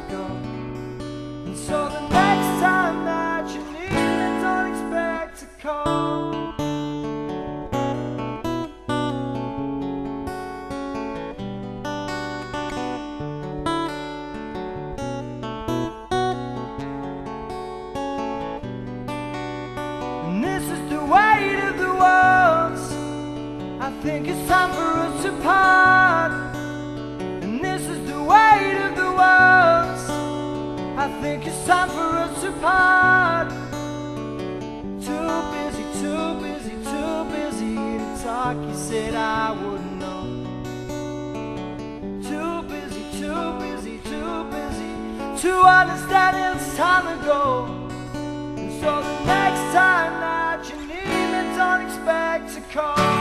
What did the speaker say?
go. And so the next time that you need me, don't expect to call. And this is the weight of the world. I think it's time for us to part. And this is the weight of the world. I think it's time for us to part. Too busy, too busy, too busy to talk. You said I wouldn't know. Too busy, too busy, too busy to understand it's time to go. And so the next time that you need me, don't expect to call.